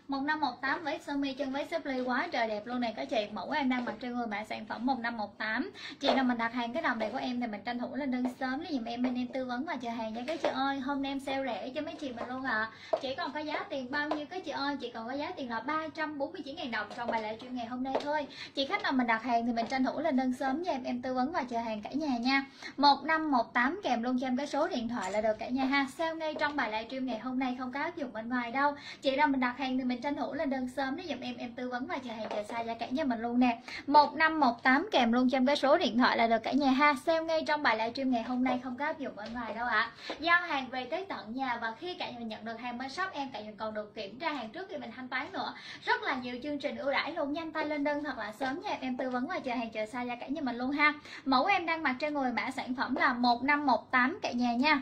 1518 váy sơ mi chân váy xếp ly quá trời đẹp luôn này các chị. Mẫu em đang mặc trên người mã sản phẩm 1518. Chị nào mình đặt hàng cái đầm này của em thì mình tranh thủ lên đơn sớm để dùm em, bên em tư vấn và chờ hàng nha các chị ơi. Hôm nay em sale rẻ cho mấy chị mình luôn ạ. Chỉ còn có giá tiền bao nhiêu các chị ơi? Chỉ còn có giá tiền là 349.000 đồng trong bài livestream ngày hôm nay thôi. Chị khách nào mình đặt hàng thì mình tranh thủ lên đơn sớm cho em tư vấn và chờ hàng cả nhà nha. 1518 kèm luôn cho em cái số điện thoại là được cả nhà ha. Sale ngay trong bài livestream ngày hôm nay, không có áp dụng bên ngoài đâu. Chị nào mình đặt hàng thì mình tranh thủ lên đơn sớm để dùm em tư vấn và chờ hàng chờ xa giá cả nhà mình luôn nè. 1518 kèm luôn cho em cái số điện thoại là được cả nhà ha. Sale ngay trong bài livestream ngày hôm nay, không có áp dụng bên ngoài đâu ạ. Giao hàng về tới tận nhà và khi cả nhà mình nhận được hàng bên shop em, cả nhà còn được kiểm tra hàng trước khi mình thanh toán nữa. Rất là nhiều chương trình ưu đãi luôn, nhanh tay lên đơn thật là sớm nha em tư vấn và chờ hàng chờ xa giá cả nhà mình luôn ha. Mẫu em đang mặc trên người mã sản phẩm là 1518 cả nhà nha.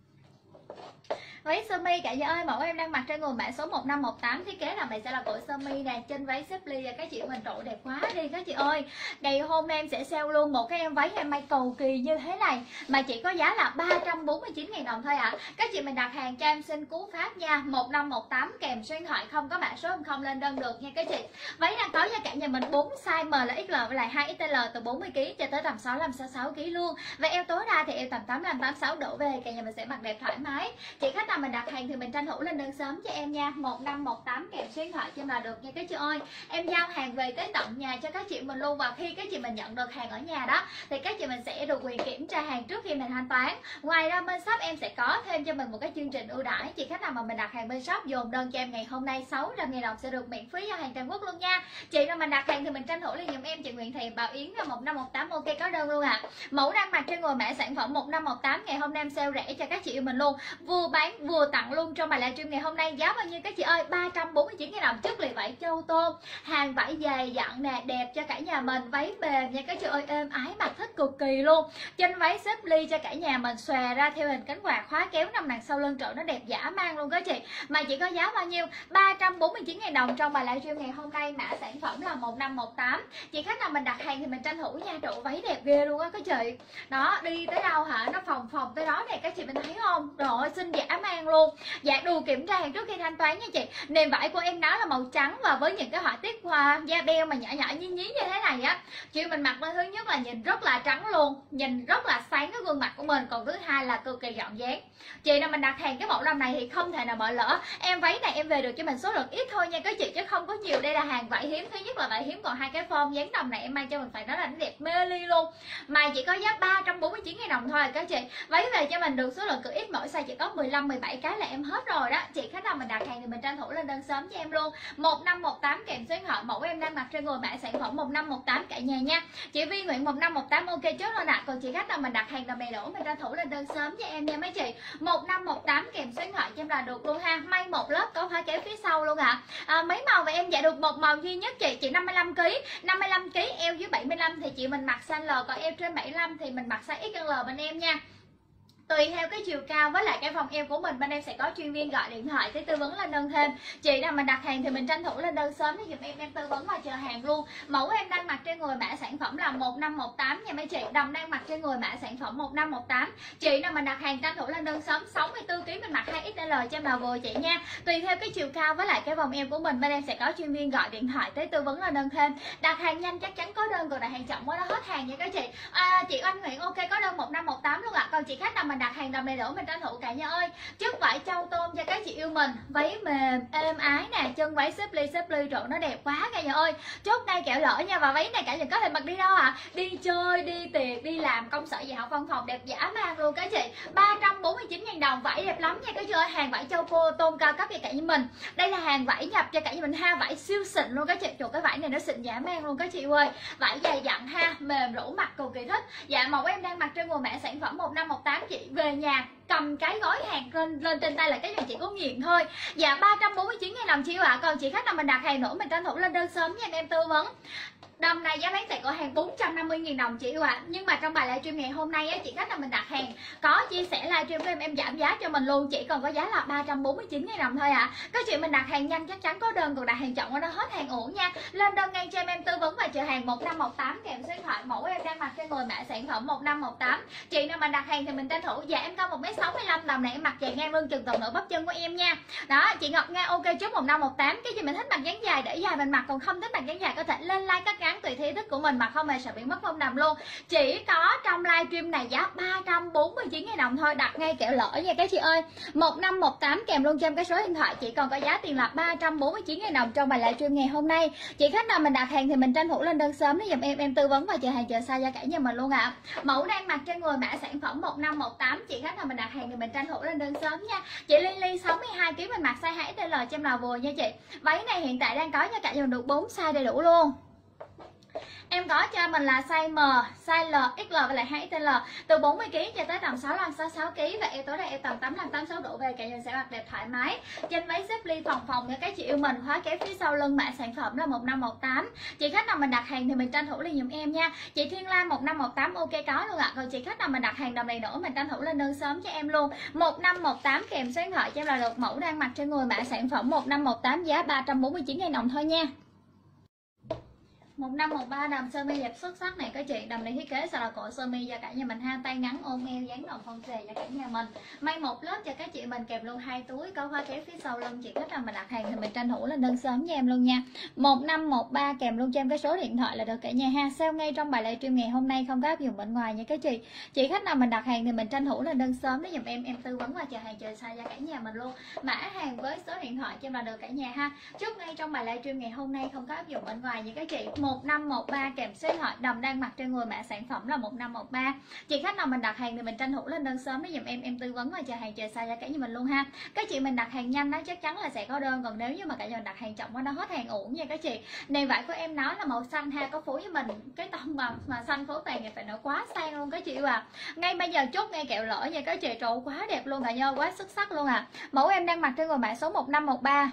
Váy sơ mi cả nhà ơi, mẫu em đang mặc trên người mã số 1518, thiết kế là này sẽ là cổ sơ mi nè, trên váy xếp ly các chị mình trộn đẹp quá đi các chị ơi. Ngày hôm nay em sẽ sale luôn một cái em váy em may cầu kỳ như thế này mà chỉ có giá là 349.000 đồng thôi ạ. Các chị mình đặt hàng cho em xin cú pháp nha, 1518 kèm số điện thoại, không có mã số em không lên đơn được nha các chị. Váy đang có cho cả nhà mình 4 size M là XL với lại 2XL từ 40kg cho tới tầm 65-66kg luôn. Và eo tối đa thì eo tầm 85-86 đổ về, cả nhà mình sẽ mặc đẹp thoải mái. Chị khách nào mình đặt hàng thì mình tranh thủ lên đơn sớm cho em nha. 1518 kèm số điện thoại cho em là được nha các chị ơi. Em giao hàng về tới tận nhà cho các chị mình luôn, và khi các chị mình nhận được hàng ở nhà đó thì các chị mình sẽ được quyền kiểm tra hàng trước khi mình thanh toán. Ngoài ra bên shop em sẽ có thêm cho mình một cái chương trình ưu đãi. Chị khách nào mà mình đặt hàng bên shop dồn đơn cho em ngày hôm nay 600.000 đồng sẽ được miễn phí giao hàng toàn quốc luôn nha. Chị nào mình đặt hàng thì mình tranh thủ lên giùm em chị Nguyễn Thị Bảo Yến là 1518 ok có đơn luôn ạ. Mẫu đang mặc trên người mã sản phẩm 1518 ngày hôm nay em sale rẻ cho các chị yêu mình luôn, vừa bán vừa tặng luôn trong bài livestream ngày hôm nay. Giá bao nhiêu các chị ơi? 349.000 đồng. Chất liệu vải châu tôm, hàng vải dày dặn nè, đẹp cho cả nhà mình, váy mềm nha các chị ơi, êm ái mặc thích cực kỳ luôn. Trên váy xếp ly cho cả nhà mình, xòe ra theo hình cánh quạt, khóa kéo nằm đằng sau lưng trợ nó đẹp dã man luôn các chị. Mà chỉ có giá bao nhiêu? 349.000 đồng trong bài livestream ngày hôm nay, mã sản phẩm là 1518. Chị khách nào mình đặt hàng thì mình tranh thủ nha, trụ váy đẹp ghê luôn á các chị. Đó, đi tới đâu hả nó phòng phòng tới đó nè các chị mình thấy không? Rồi xinh dã man luôn. Dạ đủ kiểm tra hàng trước khi thanh toán nha chị. Nền vải của em đó là màu trắng và với những cái họa tiết hoa da beo mà nhỏ nhỏ nhí nhí như thế này á. Chị mình mặc lên thứ nhất là nhìn rất là trắng luôn, nhìn rất là sáng cái gương mặt của mình, còn thứ hai là cực kỳ gọn dáng. Chị nào mình đặt hàng cái mẫu đầm này thì không thể nào bỏ lỡ. Em váy này em về được cho mình số lượng ít thôi nha các chị, chứ không có nhiều. Đây là hàng vải hiếm, thứ nhất là vải hiếm, còn hai cái form dáng đầm này em mang cho mình phải nói là nó đẹp mê ly luôn. Mà chỉ có giá 349.000 đồng thôi các chị. Váy về cho mình được số lượng cực ít, mỗi size chỉ có 15-17 cái là em hết rồi đó. Chị khách nào mình đặt hàng thì mình tranh thủ lên đơn sớm cho em luôn. 1518 kèm số điện thoại. Mẫu em đang mặc trên người mã sản phẩm 1518 cả nhà nha. Chị Vi Nguyễn 1518 ok trước rồi nè. Còn chị khách nào mình đặt hàng đầm này đổ mình tranh thủ lên đơn sớm cho em nha mấy chị. 1518 kèm số điện thoại cho em là được luôn ha. May một lớp có khóa kéo phía sau luôn ạ. Mấy màu và em dạ được một màu duy nhất chị 55 kg. 55 kg eo dưới 75 thì chị mình mặc size L, còn eo trên 75 thì mình mặc size XL bên em nha. Tùy theo cái chiều cao với lại cái vòng eo của mình, bên em sẽ có chuyên viên gọi điện thoại để tư vấn lên đơn thêm. Chị nào mình đặt hàng thì mình tranh thủ lên đơn sớm để dùm em tư vấn và chờ hàng luôn. Mẫu em đang mặc trên người mã sản phẩm là 1518 nha mấy chị. Đầm đang mặc trên người mã sản phẩm 1518. Chị nào mình đặt hàng tranh thủ lên đơn sớm. 64kg mình mặc 2XL cho em là vừa chị nha. Tùy theo cái chiều cao với lại cái vòng eo của mình, bên em sẽ có chuyên viên gọi điện thoại tới tư vấn lên đơn thêm. Đặt hàng nhanh chắc chắn có đơn, còn đặt hàng chậm quá nó hết hàng nha các chị. Chị Anh Nguyễn ok có đơn 1518 luôn ạ. Còn chị khách nào mình đặt hàng đầm này đổ mình tranh thủ cả nhà ơi. Chất vải châu tôm cho các chị yêu mình, váy mềm êm ái nè, chân váy xếp ly trộn nó đẹp quá cả nhà ơi. Chốt đây kẹo lỡ nha. Và váy này cả nhà có thể mặc đi đâu ạ? Đi chơi, đi tiệc, đi làm, công sở, dạy học, văn phòng đẹp dã man luôn các chị. 349.000 đồng, vải đẹp lắm nha các chị ơi. Hàng vải châu cô tôm cao cấp cho cả nhà mình. Đây là hàng vải nhập cho cả nhà mình ha, vải siêu xịn luôn các chị. Trời, cái vải này nó xịn dã man luôn các chị ơi. Vải dày dặn ha, mềm rũ mặc cực kỳ thích. Dạ mẫu em đang mặc trên người mã sản phẩm 1518. Chị về nhà cầm cái gói hàng lên trên tay là cái gì chị có nghiện thôi. Dạ 349.000 đồng chiêu ạ. Còn chị khách nào mình đặt hàng nữa mình tranh thủ lên đơn sớm nha em tư vấn. Đầm này giá bán tại cửa hàng 450.000 đồng chị yêu ạ. Nhưng mà trong bài livestream ngày hôm nay á, chị khách là mình đặt hàng có chia sẻ livestream với em giảm giá cho mình luôn, chỉ còn có giá là 349.000 đồng thôi ạ. Các chị mình đặt hàng nhanh chắc chắn có đơn, còn đặt hàng chậm nó hết hàng ổn nha. Lên đơn ngay cho em tư vấn và chờ hàng 1518 kèm số điện thoại. Mẫu em đang mặc trên người mã sản phẩm 1518. Chị nào mà đặt hàng thì mình tranh thủ. Dạ em cao 1m65, đầm này em mặc dài ngang lưng chừng tầm nửa bắp chân của em nha. Đó, chị Ngọc Nga ok chốt 1518. Cái gì mình thích mặc dáng dài để dài mình mặc, còn không thích mặc dáng dài có thể lên like cắt ngắn tùy theo ý thích của mình mà không hề sợ bị mất phong đầm luôn. Chỉ có trong livestream này giá 349.000 đồng thôi, đặt ngay kẹo lỡ nha các chị ơi. 1518 kèm luôn cho em cái số điện thoại, chỉ còn có giá tiền là 349.000 đồng trong bài livestream ngày hôm nay. Chị khách nào mình đặt hàng thì mình tranh thủ lên đơn sớm để giùm em tư vấn và chờ hàng chờ xa giá cả nhà mình luôn ạ. Mẫu đang mặc trên người mã sản phẩm 1518. Chị khách nào mình đặt hàng thì mình tranh thủ lên đơn sớm nha. Chị Lily 62 kg mình mặc size 2XL cho em là vừa nha chị. Váy này hiện tại đang có cho cả nhà mình được 4 size đầy đủ luôn. Em có cho mình là size M, size L, XL và lại 2XL từ 40kg cho tới tầm 65-66kg và eo tối là eo tầm 85-86 độ về, cả nhà sẽ mặc đẹp thoải mái. Trên váy xếp ly phòng nha các chị yêu mình, khóa kéo phía sau lưng, mã sản phẩm là 1518. Chị khách nào mình đặt hàng thì mình tranh thủ lên giùm em nha. Chị Thiên Lam 1518 ok có luôn ạ. Còn chị khách nào mình đặt hàng đầm này nữa mình tranh thủ lên đơn sớm cho em luôn. 1518 kèm số điện thoại cho em là được. Mẫu đang mặc trên người mã sản phẩm 1518 giá 349.000 đồng thôi nha. 1513 đầm sơ mi đẹp xuất sắc này các chị. Đầm này thiết kế sẽ là cổ sơ mi cho cả nhà mình ha, tay ngắn ôm eo dáng đồng phong xề cho cả nhà mình. May một lớp cho các chị mình kèm luôn 2 túi có khóa kéo phía sau lưng. Chị khách nào mình đặt hàng thì mình tranh thủ lên đơn sớm cho em luôn nha. 1513 kèm luôn cho em cái số điện thoại là được cả nhà ha. Sale ngay trong bài livestream ngày hôm nay, không có áp dụng bên ngoài nha các chị. Chị khách nào mình đặt hàng thì mình tranh thủ lên đơn sớm để giùm em tư vấn và chờ hàng chờ xa cho cả nhà mình luôn. Mã hàng với số điện thoại cho em là được cả nhà ha. Chốt ngay trong bài livestream ngày hôm nay, không có áp dụng bên ngoài nha các chị. 1513 kèm số điện thoại. Đầm đang mặc trên người mã sản phẩm là 1513. Chị khách nào mình đặt hàng thì mình tranh thủ lên đơn sớm để giùm em tư vấn và chờ hàng chờ xa cho cả nhà mình luôn ha. Các chị mình đặt hàng nhanh đó chắc chắn là sẽ có đơn, còn nếu như mà cả nhà mình đặt hàng chậm quá nó hết hàng ổn nha các chị. Này vải của em nó là màu xanh ha, có phối với mình cái tông mà xanh phối vàng này phải nói quá sang luôn các chị à. Ngay bây giờ chốt ngay kẹo lỡ nha các chị, trời quá đẹp luôn cả nhà, quá xuất sắc luôn à. Mẫu em đang mặc trên người mã số 1513.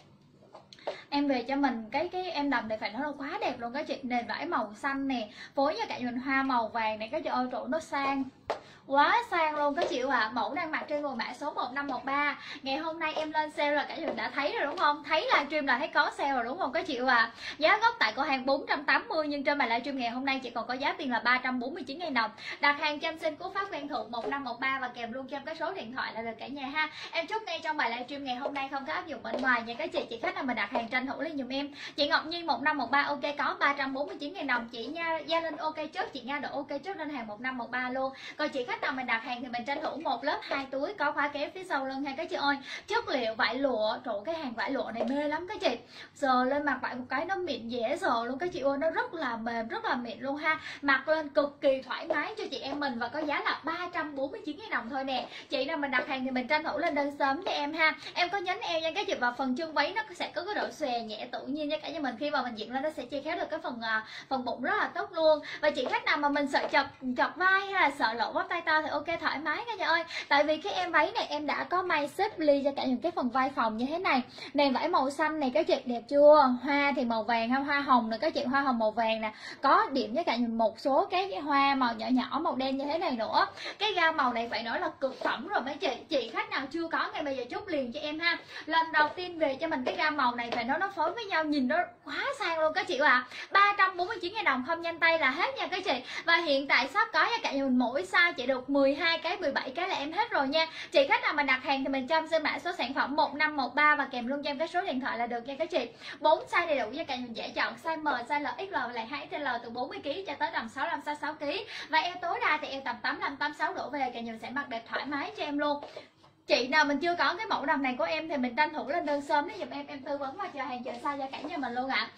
Em về cho mình cái em đầm này phải nói là quá đẹp luôn các chị. Nền vải màu xanh nè, phối với cả mình hoa màu vàng này các chị ơi, trụ nó sang quá sang luôn các chị ạ. Mẫu đang mặc trên người mã số 1513. Ngày hôm nay em lên sale là cả nhà mình đã thấy rồi đúng không? Thấy livestream là thấy có sale rồi đúng không các chị ạ? Giá gốc tại cửa hàng 480 nhưng trên bài livestream ngày hôm nay chỉ còn có giá tiền là 349.000 đồng. Đặt hàng cho em xin cú pháp quen thuộc 1513 và kèm luôn cho em cái số điện thoại là được cả nhà ha. Em chốt ngay trong bài livestream ngày hôm nay, không có áp dụng bên ngoài nha các chị. Chị khách nào mình đặt hàng tranh thủ lên giùm em. Chị Ngọc Nhi 1513 ok có 349.000 đồng. Chị Nha Gia Linh ok chốt, chị Nga độ ok chốt lên hàng 1513 luôn. Còn chị khách nào mình đặt hàng thì mình tranh thủ một lớp 2 túi có khóa kéo phía sau lưng ha các chị ơi. Chất liệu vải lụa, trụ cái hàng vải lụa này mê lắm các chị. Sờ lên mặt vải một cái nó mịn dễ sờ luôn các chị ơi, nó rất là mềm, rất là mịn luôn ha. Mặc lên cực kỳ thoải mái cho chị em mình và có giá là 349.000 đồng thôi nè. Chị nào mình đặt hàng thì mình tranh thủ lên đơn sớm cho em ha. Em có nhánh eo nha các chị, và phần chân váy nó sẽ có cái độ xòe nhẹ tự nhiên nha cả nhà mình, khi mà mình diện lên nó sẽ che khéo được cái phần bụng rất là tốt luôn. Và chị khách nào mà mình sợ chọc vai hay là sợ lộ bắp tay to thì ok thoải mái cả nhà ơi. Tại vì cái em váy này em đã có may xếp ly cho cả những cái phần vai phòng như thế này. Nền vải màu xanh này các chị đẹp chưa? Hoa thì màu vàng hay hoa hồng nè các chị, hoa hồng màu vàng nè. Có điểm với cả một số cái hoa màu nhỏ nhỏ màu đen như thế này nữa. Cái gam màu này phải nói là cực phẩm rồi mấy chị. Chị khách nào chưa có ngay bây giờ chốt liền cho em ha. Lần đầu tiên về cho mình cái gam màu này phải nói nó phối với nhau nhìn nó quá sang luôn các chị ạ. 349.000 đồng không nhanh tay là hết nha các chị. Và hiện tại shop có cho cả nhà mình mỗi size chị được 12 cái 17 cái là em hết rồi nha. Chị khách nào mình đặt hàng thì mình cho em xin mã số sản phẩm 1513 và kèm luôn cho em cái số điện thoại là được nha các chị. 4 size đầy đủ cho cả nhà mình dễ chọn, size M, size L, XL và lại 2XL từ 40kg cho tới tầm 65-66kg và eo tối đa thì eo tầm 85-86 độ về, cả nhà mình sẽ mặc đẹp thoải mái cho em luôn. Chị nào mình chưa có cái mẫu đầm này của em thì mình tranh thủ lên đơn sớm để giùm em tư vấn và chờ hàng chờ xa cho cả nhà mình luôn ạ.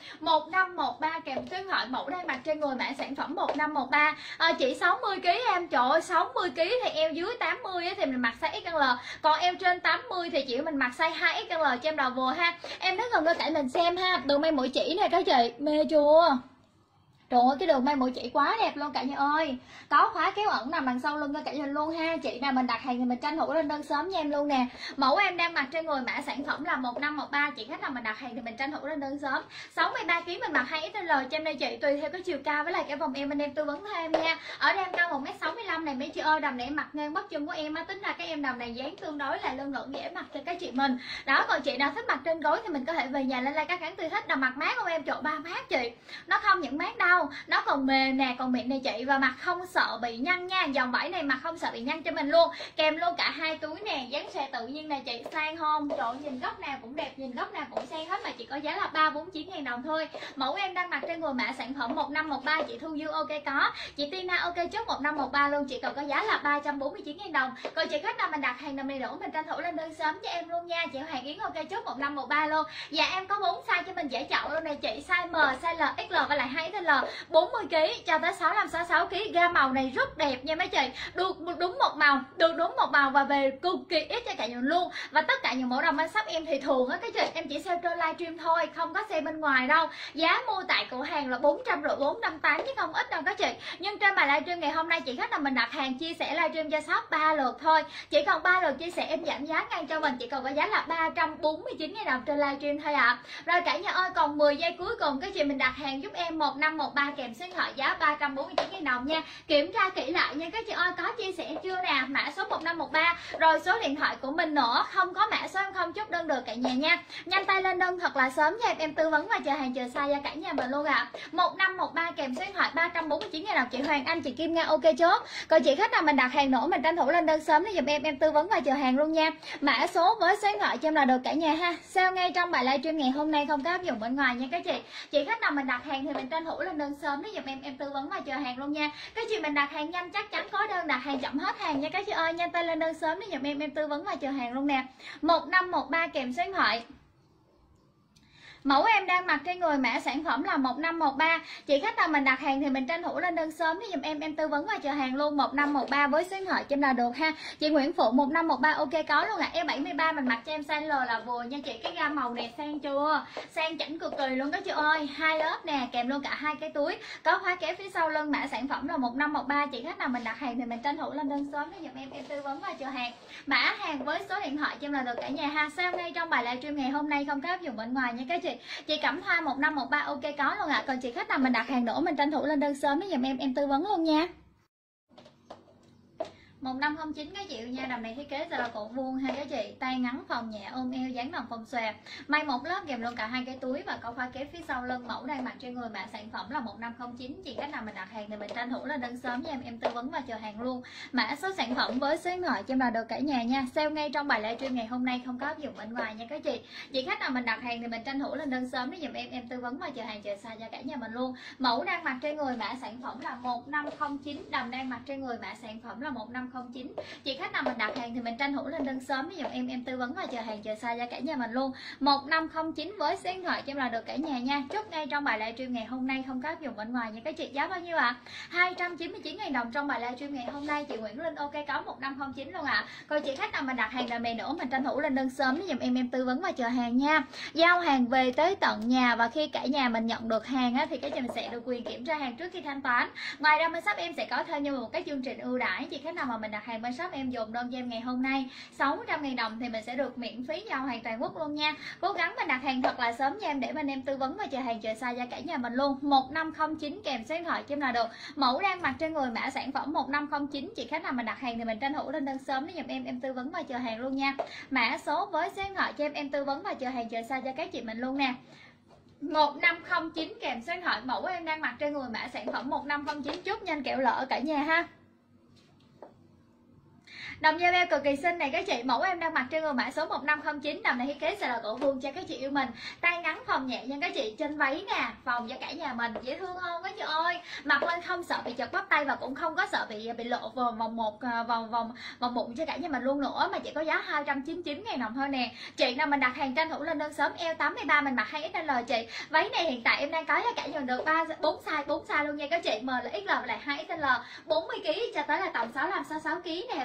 1513 kèm số điện thoại. Mẫu đang mặc trên người mã sản phẩm 1513. Chị 60kg em, trời ơi 60kg thì eo dưới 80 thì mình mặc size XL, còn eo trên 80 thì chị mình mặc size 2XL cho em đầu vừa ha. Em nói gần đôi tải mình xem ha, đường may mũi chỉ này các chị, mê chưa? Trời ơi cái đường may mũi chỉ quá đẹp luôn cả nhà ơi. Có khóa kéo ẩn nằm đằng sau lưng cho cả nhà luôn ha. Chị nào mình đặt hàng thì mình tranh thủ lên đơn sớm cho em luôn nè. Mẫu em đang mặc trên người mã sản phẩm là 1513. Chị khách nào mình đặt hàng thì mình tranh thủ lên đơn sớm. 63 kg mình mặc 2XL cho em đây chị, tùy theo cái chiều cao với lại cái vòng em, anh em tư vấn thêm nha. Ở đây em cao 1m65 này mấy chị ơi, đầm này em mặc ngang bắp chân của em á, tính ra các em đầm này dáng tương đối là lưng lửng dễ mặc cho các chị mình. Đó, còn chị nào thích mặc trên gối thì mình có thể về nhà lên like các kháng tùy thích. Đầm mặc mát không em? Chỗ ba mát chị. Nó không những mát đâu, nó còn mềm nè, còn mịn này chị, và mặc không sợ bị nhăn nha. Dòng vải này mặc không sợ bị nhăn cho mình luôn, kèm luôn cả hai túi nè, dáng xòe tự nhiên nè chị, sang không? Trời, nhìn góc nào cũng đẹp, nhìn góc nào cũng sang hết, mà chỉ có giá là 349.000 đồng thôi. Mẫu em đang mặc trên người mã sản phẩm 1513. Chị Thu Dương ok có, chị Tina ok chốt 1513 luôn, chỉ cần có giá là 349.000 đồng. Còn chị khách nào mình đặt hàng nằm đầy đủ mình tranh thủ lên đơn sớm cho em luôn nha. Chị Hoàng Yến ok chốt 1513 luôn. Dạ em có 4 size cho mình dễ chọn luôn nè chị, size M, size L, XL và lại 2XL, 40 kg cho tới 65 66 kg. Gam màu này rất đẹp nha mấy chị, được đúng một màu, được đúng một màu và về cực kỳ ít cho cả nhà luôn. Và tất cả những mẫu đồng bên shop em thì thường á các chị em chỉ sale trên livestream thôi, không có sale bên ngoài đâu. Giá mua tại cửa hàng là 450, 480 chứ không ít đâu các chị. Nhưng trên bài livestream ngày hôm nay chị khách là mình đặt hàng chia sẻ livestream cho shop 3 lượt thôi, chỉ cần 3 lượt chia sẻ em giảm giá ngay cho mình, chỉ cần có giá là 349.000 đồng trên livestream thôi ạ. Rồi cả nhà ơi, còn 10 giây cuối cùng các chị mình đặt hàng giúp em 1513 kèm số điện thoại giá 349.000 đồng nha. Kiểm tra kỹ lại nha các chị ơi, có chia sẻ chưa nè, mã số 1513 rồi số điện thoại của mình nữa, không có mã số em không chốt đơn được cả nhà nha. Nhanh tay lên đơn thật là sớm nha em tư vấn và chờ hàng chờ xa cho cả nhà mình luôn ạ. 1513 kèm số điện thoại 349.000 đồng. Chị Hoàng Anh, chị Kim Nga ok chốt. Còn chị khách nào mình đặt hàng nữa mình tranh thủ lên đơn sớm để giùm em tư vấn và chờ hàng luôn nha. Mã số với số điện thoại cho em là được cả nhà ha. Sale ngay trong bài livestream ngày hôm nay, không có áp dụng bên ngoài nha các chị. Chị khách nào mình đặt hàng thì mình tranh thủ lên đơn sớm để giùm em tư vấn và chờ hàng luôn nha. Các chị mình đặt hàng nhanh chắc chắn có đơn, đặt hàng chậm hết hàng nha các chị ơi. Nhanh tay lên đơn sớm để giùm em tư vấn và chờ hàng luôn nè. 1513 kèm số điện thoại. Mẫu em đang mặc trên người mã sản phẩm là 1513. Chị khách nào mình đặt hàng thì mình tranh thủ lên đơn sớm để giùm em tư vấn và chờ hàng luôn. 1513 với số điện thoại cho em là được ha. Chị Nguyễn Phụ 1513 ok có luôn ạ. Em 73 mình mặc cho em size L là vừa nha chị. Cái gam màu này sang chưa? Sang chỉnh cực kỳ luôn các chị ơi. Hai lớp nè, kèm luôn cả hai cái túi. Có khóa kéo phía sau lưng, mã sản phẩm là 1513. Chị khách nào mình đặt hàng thì mình tranh thủ lên đơn sớm để giùm em tư vấn và chờ hàng. Mã hàng với số điện thoại cho em là được cả nhà ha. Sale ngay trong bài livestream ngày hôm nay, không có áp dụng bên ngoài nha các chị. Chị Cẩm Thoa 1513 ok có luôn ạ. Còn chị khách nào mình đặt hàng nữa mình tranh thủ lên đơn sớm để giùm em tư vấn luôn nha. 1509 các chị nha. Đầm này thiết kế sẽ là cổ vuông ha các chị, tay ngắn phồng nhẹ ôm eo, dáng đòn phồng xòe, may một lớp kèm luôn cả hai cái túi và có khóa kéo phía sau lưng. Mẫu đang mặc trên người mã sản phẩm là 1509. Chị khách nào mình đặt hàng thì mình tranh thủ lên đơn sớm cho em tư vấn và chờ hàng luôn. Mã số sản phẩm với số điện thoại cho em là được cả nhà nha. Sale ngay trong bài livestream ngày hôm nay, không có áp dụng bên ngoài nha các chị. Chị khách nào mình đặt hàng thì mình tranh thủ lên đơn sớm để giùm em tư vấn và chờ hàng chờ xa cho cả nhà mình luôn. Mẫu đang mặc trên người mã sản phẩm là 1509. Đầm đang mặc trên người mã sản phẩm là 1509. Chị khách nào mình đặt hàng thì mình tranh thủ lên đơn sớm để giùm em tư vấn và chờ hàng chờ xa cho cả nhà mình luôn. 1509 với số điện thoại cho em là được cả nhà nha. Chốt ngay trong bài livestream ngày hôm nay, không có áp dụng bên ngoài nha các chị. Giá bao nhiêu ạ? 299.000 đồng trong bài livestream ngày hôm nay. Chị Nguyễn Linh ok có 1509 luôn ạ. Còn chị khách nào mình đặt hàng đầm này nữa mình tranh thủ lên đơn sớm để giùm em tư vấn và chờ hàng nha. Giao hàng về tới tận nhà và khi cả nhà mình nhận được hàng á, thì các chị mình sẽ được quyền kiểm tra hàng trước khi thanh toán. Ngoài ra bên shop em sẽ có thêm như một cái chương trình ưu đãi. Chị khách nào mà mình đặt hàng bên shop em dồn đơn cho em ngày hôm nay 600.000 đồng thì mình sẽ được miễn phí giao hàng toàn quốc luôn nha. Cố gắng mình đặt hàng thật là sớm cho em để bên em tư vấn và chờ hàng chờ xa cho cả nhà mình luôn. 1509 kèm số điện thoại cho em là được. Mẫu đang mặc trên người mã sản phẩm 1509. Chị khách nào mình đặt hàng thì mình tranh thủ lên đơn sớm để giùm em tư vấn và chờ hàng luôn nha. Mã số với số điện thoại cho em tư vấn và chờ hàng chờ xa cho các chị mình luôn nè. 1509 kèm số điện thoại. Mẫu em đang mặc trên người mã sản phẩm 1509. Chốt nhanh kẹo lỡ cả nhà ha. Đầm da beo cực kỳ xinh này các chị. Mẫu em đang mặc trên người mã số 1509. Đầm này thiết kế sẽ là cổ vuông cho các chị yêu mình, tay ngắn phồng nhẹ nha các chị. Trên váy nè, phồng cho cả nhà mình, dễ thương không các chị ơi. Mặc lên không sợ bị chật bắp tay và cũng không có sợ bị lộ vòng bụng cho cả nhà mình luôn nữa, mà chỉ có giá 299.000 đồng thôi nè. Chị nào mình đặt hàng tranh thủ lên đơn sớm. Eo 83 mình mặc 2XL chị. Váy này hiện tại em đang có cho cả nhà được 4 size luôn nha các chị. M là XL và lại 2XL, 40 kg cho tới là tầm 65 66 kg nè, và eo tối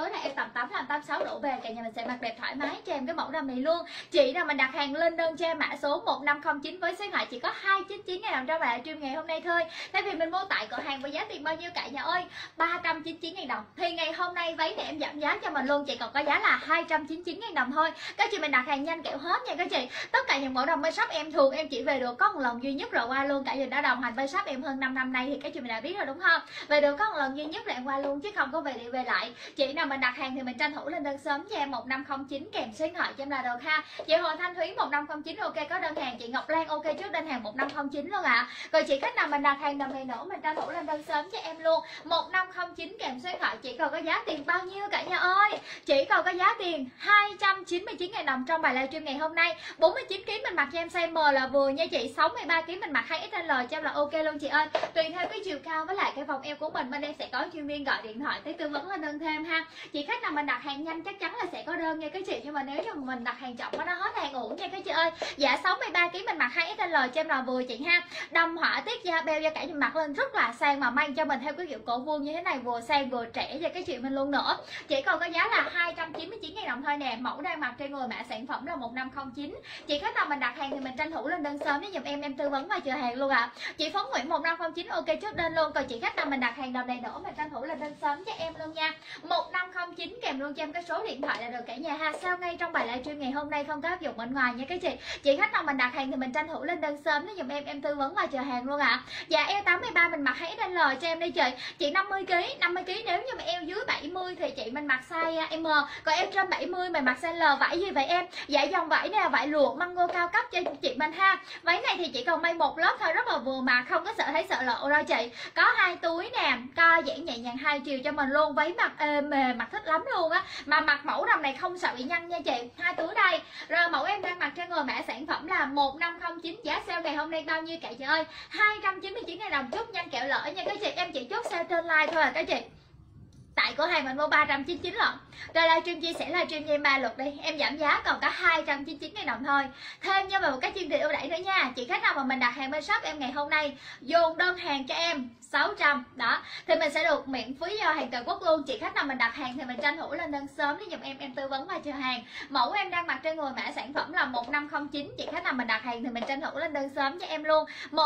tối là eo tầm 85-86 độ về, cả nhà mình sẽ mặc đẹp thoải mái cho em cái mẫu đầm này luôn. Chị nào mình đặt hàng lên đơn cho em mã số 1509 với số điện thoại chỉ có 299.000 đồng cho bạn stream ngày hôm nay thôi. Tại vì mình mua tại cửa hàng với giá tiền bao nhiêu cả nhà ơi? 399.000 đồng. Thì ngày hôm nay váy này em giảm giá cho mình luôn, chị còn có giá là 299.000 đồng thôi. Các chị mình đặt hàng nhanh kẹo hết nha các chị. Tất cả những mẫu đầm bên shop em thường em chỉ về được có một lần duy nhất rồi qua luôn. Cả chị đã đồng hành bên shop em hơn 5 năm nay thì các chị mình đã biết rồi đúng không? Về được có một lần duy nhất là em qua luôn chứ không có về đi về lại. Chị nào mình đặt hàng thì mình tranh thủ lên đơn sớm cho em 1509 kèm số điện thoại cho em là được ha. Chị Hồ Thanh Thúy 1509 ok có đơn hàng. Chị Ngọc Lan ok trước đơn hàng 1509 luôn ạ. Rồi chị khách nào mình đặt hàng đầm này nữa mình tranh thủ lên đơn sớm cho em luôn 1509 kèm số điện thoại. Chị còn có giá tiền bao nhiêu cả nhà ơi? Chỉ còn có giá tiền 299.000 đồng trong bài livestream ngày hôm nay. 49 kg mình mặc cho em size M là vừa nha chị. 63 kg mình mặc 2XL cho em là ok luôn chị ơi. Tùy theo cái chiều cao với lại cái vòng eo của mình bên em sẽ có chuyên viên gọi điện thoại tới tư vấn lên đơn thêm ha. Chị khách nào mình đặt hàng nhanh chắc chắn là sẽ có đơn nha các chị, nhưng mà nếu như mình đặt hàng chậm nó hết hàng uổng nha các chị ơi. Dạ 63 kg mình mặc 2XL cho em là vừa chị ha. Đầm họa tiết da beo da cả mình mặc lên rất là sang mà mang cho mình theo cái kiểu cổ vuông như thế này, vừa sang vừa trẻ cho các chị mình luôn nữa. Chỉ còn có giá là 299.000 đồng thôi nè. Mẫu đang mặc trên người mã sản phẩm là 1509. Chị khách nào mình đặt hàng thì mình tranh thủ lên đơn sớm để giùm em tư vấn và chờ hàng luôn ạ. Chị Phấn Nguyễn 1509 ok trước đơn luôn. Còn chị khách nào mình đặt hàng đầm này nữa mình tranh thủ lên đơn sớm cho em luôn nha. 1509 kèm luôn cho em cái số điện thoại là được cả nhà ha. Sao ngay trong bài livestream ngày hôm nay không có áp dụng bên ngoài nha các chị. Chị khách nào mình đặt hàng thì mình tranh thủ lên đơn sớm để giùm em tư vấn và chờ hàng luôn ạ. Dạ eo 83 mình mặc 2XL cho em đi chị. Chị 50 kg nếu như mà eo dưới 70 thì chị mình mặc size M. Còn eo trên 70 mình mặc size L. Vải gì vậy em? Dạ dòng vải này là vải lụa mango cao cấp cho chị mình ha. Váy này thì chỉ còn may một lớp thôi, rất là vừa mà không có sợ lộ đâu chị. Có 2 túi nè, co giãn nhẹ nhàng 2 chiều cho mình luôn. Váy mặc mềm, mặc thích lắm luôn á. Mà mặc mẫu đầm này không sợ bị nhăn nha chị. 2 túi đây. Rồi mẫu em đang mặc trên người mã sản phẩm là 1509. Giá sale ngày hôm nay bao nhiêu cả chị ơi? 299.000 đồng. Chốt nhanh kẹo lỡ nha các chị. Em chỉ chốt sale trên live thôi à các chị. Tại cửa hàng mình mua 399 lận. Rồi livestream chia sẻ livestream cho em 3 lượt đi. Em giảm giá còn có 299.000 đồng thôi. Thêm cho mình một cái chương trình ưu đãi nữa nha. Chị khách nào mà mình đặt hàng bên shop em ngày hôm nay dồn đơn hàng cho em 600 đó thì mình sẽ được miễn phí giao hàng toàn quốc luôn. Chị khách nào mình đặt hàng thì mình tranh thủ lên đơn sớm để giùm em tư vấn và chờ hàng. Mẫu em đang mặc trên người mã sản phẩm là 1509. Chị khách nào mình đặt hàng thì mình tranh thủ lên đơn sớm cho em luôn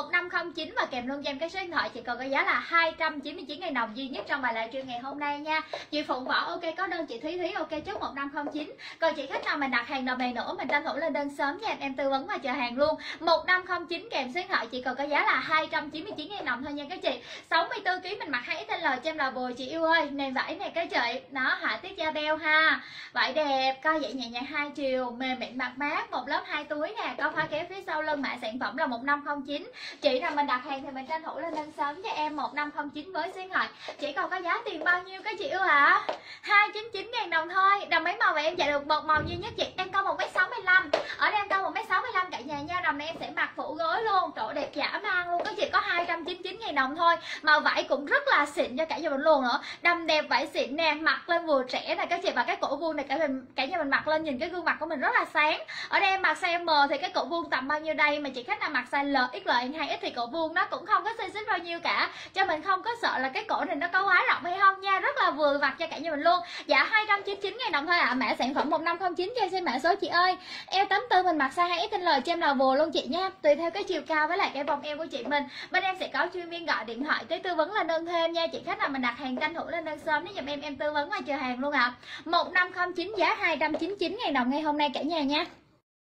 1509 và kèm luôn cho em cái số điện thoại. Chị còn có giá là 299.000 đồng duy nhất trong bài livestream ngày hôm nay nha. Chị Phụng Võ ok có đơn. Chị Thúy ok trước 1509. Còn chị khách nào mình đặt hàng đợt này nữa mình tranh thủ lên đơn sớm cho em tư vấn và chờ hàng luôn 1509 kèm số điện thoại. Chị còn có giá là 299.000 đồng thôi nha các chị. 64 kg mình mặc 2XL cho em là vừa chị yêu ơi. Nền vải này các chị, nó họa tiết da beo ha. Vải đẹp, co giãn nhẹ nhàng 2 chiều, mềm mịn mặc mát, một lớp 2 túi nè, có khóa kéo phía sau lưng mã sản phẩm là 1509. Chị nào mình đặt hàng thì mình tranh thủ lên đơn sớm cho em 1509 với số điện thoại. Chỉ còn có giá tiền bao nhiêu các chị yêu hả? 299.000 đồng thôi. Đầm mấy màu vậy em chạy được một màu duy nhất chị. Em cao 1m65. Ở đây em cao 1m65 cả nhà nha. Đầm này em sẽ mặc phủ gối luôn. Chỗ đẹp dã man luôn. Các chị có 299.000 đồng thôi. Mà vải cũng rất là xịn cho cả nhà mình luôn nữa. Đầm đẹp vải xịn nè, mặc lên vừa trẻ này các chị. Và cái cổ vuông này cả nhà mình mặc lên nhìn cái gương mặt của mình rất là sáng. Ở đây em mặc size M thì cái cổ vuông tầm bao nhiêu đây. Mà chị khách nào mặc size L, XL, N2X thì cổ vuông nó cũng không có xinh xích bao nhiêu cả. Cho mình không có sợ là cái cổ này nó có quá rộng hay không nha. Rất là vừa mặc cho cả nhà mình luôn. Dạ 299.000 đồng thôi ạ. Mã sản phẩm 1509 cho em xem mã số chị ơi. Eo 84 mình mặc size 2XL cho em là vừa luôn chị nha. Tùy theo cái chiều cao với lại cái vòng eo của chị mình. Bên em sẽ có chuyên viên gọi điện thoại tới tư vấn lên đơn thêm nha. Chị khách nào mình đặt hàng tranh thủ lên đơn sớm để giùm em tư vấn và chờ hàng luôn ạ. 1509 giá 299.000 đồng ngày hôm nay cả nhà nha.